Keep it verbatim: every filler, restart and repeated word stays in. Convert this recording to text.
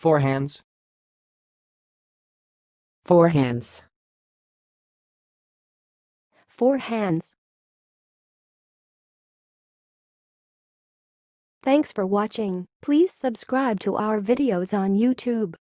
forehands, forehands, forehands. Thanks for watching. Please subscribe to our videos on YouTube.